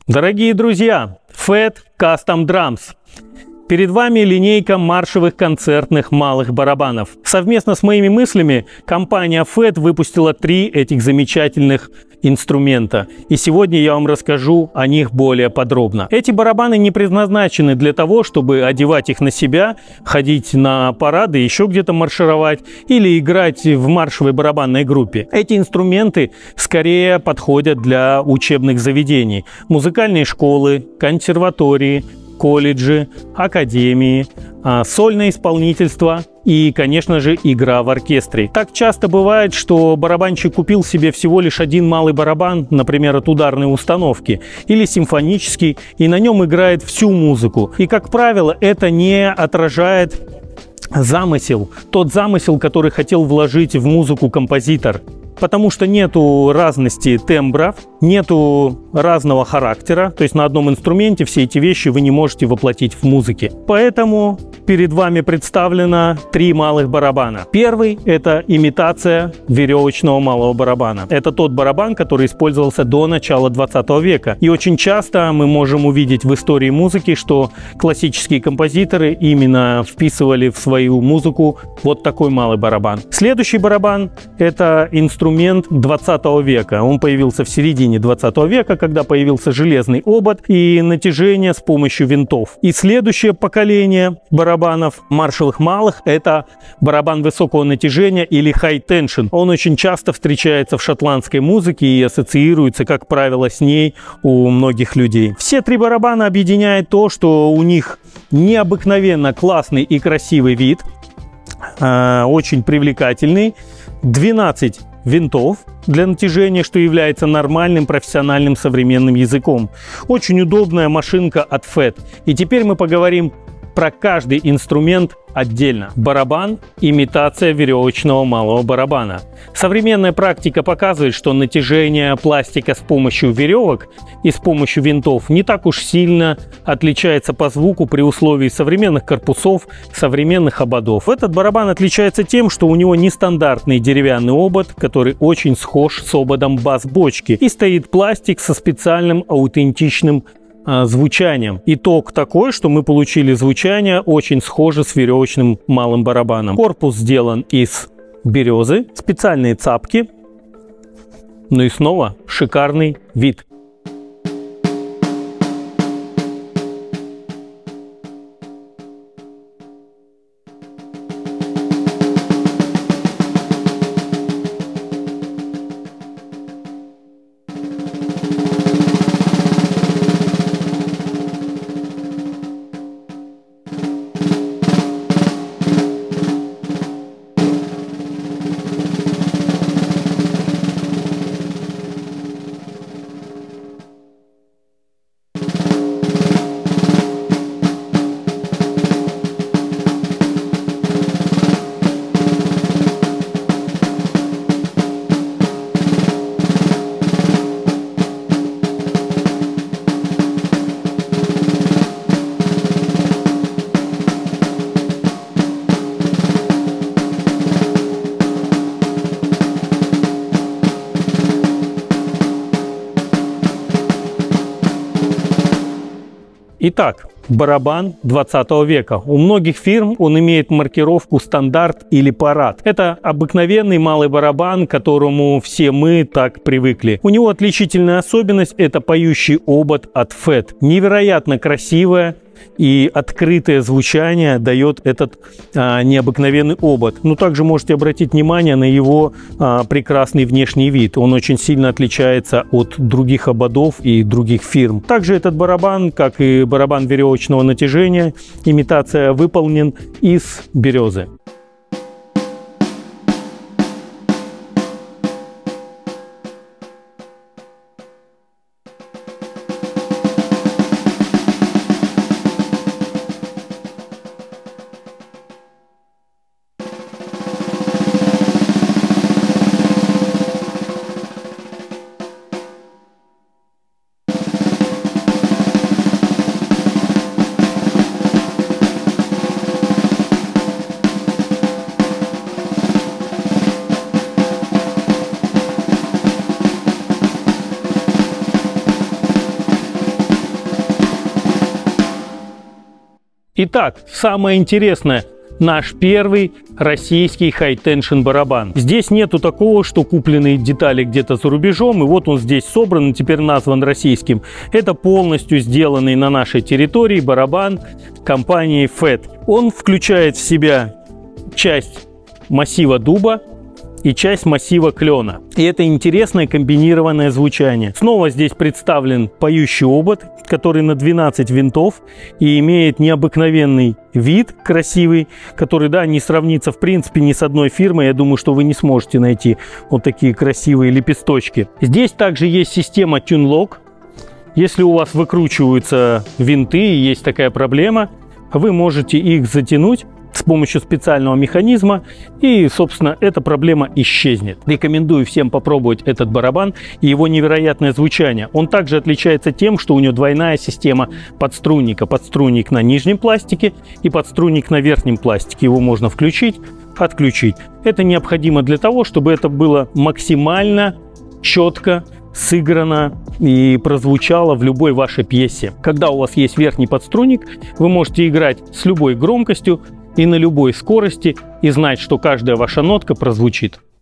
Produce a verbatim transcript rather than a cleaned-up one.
Дорогие друзья, Fat Custom Drums. Перед вами линейка маршевых концертных малых барабанов. Совместно с моими мыслями компания Fat выпустила три этих замечательных инструмента. И сегодня я вам расскажу о них более подробно. Эти барабаны не предназначены для того, чтобы одевать их на себя, ходить на парады, еще где-то маршировать или играть в маршевой барабанной группе. Эти инструменты скорее подходят для учебных заведений. Музыкальные школы, консерватории, колледжи, академии, сольное исполнительство и, конечно же, игра в оркестре. Так часто бывает, что барабанщик купил себе всего лишь один малый барабан, например, от ударной установки, или симфонический, и на нем играет всю музыку. И, как правило, это не отражает замысел, тот замысел, который хотел вложить в музыку композитор. Потому что нету разности тембров, нету разного характера, то есть на одном инструменте все эти вещи вы не можете воплотить в музыке. Поэтому перед вами представлено три малых барабана. Первый – это имитация веревочного малого барабана. Это тот барабан, который использовался до начала двадцатого века. И очень часто мы можем увидеть в истории музыки, что классические композиторы именно вписывали в свою музыку вот такой малый барабан. Следующий барабан – это инструмент Инструмент двадцатого века. Он появился в середине двадцатого века, когда появился железный обод и натяжение с помощью винтов. И следующее поколение барабанов маршевых малых – это барабан высокого натяжения или high tension. Он очень часто встречается в шотландской музыке и ассоциируется, как правило, с ней у многих людей. Все три барабана объединяет то, что у них необыкновенно классный и красивый вид, э, очень привлекательный, двенадцать винтов для натяжения, что является нормальным профессиональным современным языком. Очень удобная машинка от Fat. И теперь мы поговорим про каждый инструмент отдельно. Барабан – имитация веревочного малого барабана. Современная практика показывает, что натяжение пластика с помощью веревок и с помощью винтов не так уж сильно отличается по звуку при условии современных корпусов, современных ободов. Этот барабан отличается тем, что у него нестандартный деревянный обод, который очень схож с ободом бас-бочки, и стоит пластик со специальным аутентичным звучанием. Итог такой, что мы получили звучание очень схоже с веревочным малым барабаном. Корпус сделан из березы, специальные цапки, ну и снова шикарный вид. Итак, барабан двадцатого века. У многих фирм он имеет маркировку стандарт или парад. Это обыкновенный малый барабан, к которому все мы так привыкли. У него отличительная особенность – это поющий обод от Fat. Невероятно красивая и открытое звучание дает этот а, необыкновенный обод. Но также можете обратить внимание на его а, прекрасный внешний вид. Он очень сильно отличается от других ободов и других фирм. Также этот барабан, как и барабан веревочного натяжения, имитация, выполнен из березы. Итак, самое интересное. Наш первый российский хай-теншн барабан. Здесь нету такого, что купленные детали где-то за рубежом, и вот он здесь собран и теперь назван российским. Это полностью сделанный на нашей территории барабан компании фэт. Он включает в себя часть массива дуба и часть массива клена. И это интересное комбинированное звучание. Снова здесь представлен поющий обод, который на двенадцать винтов и имеет необыкновенный вид, красивый, который, да, не сравнится в принципе ни с одной фирмой. Я думаю, что вы не сможете найти вот такие красивые лепесточки. Здесь также есть система TuneLock. Если у вас выкручиваются винты и есть такая проблема, вы можете их затянуть с помощью специального механизма, и, собственно, эта проблема исчезнет. Рекомендую всем попробовать этот барабан и его невероятное звучание. Он также отличается тем, что у него двойная система подструнника. Подструнник на нижнем пластике и подструнник на верхнем пластике. Его можно включить, отключить. Это необходимо для того, чтобы это было максимально четко сыграно и прозвучало в любой вашей пьесе. Когда у вас есть верхний подструнник, вы можете играть с любой громкостью и на любой скорости и знать, что каждая ваша нотка прозвучит.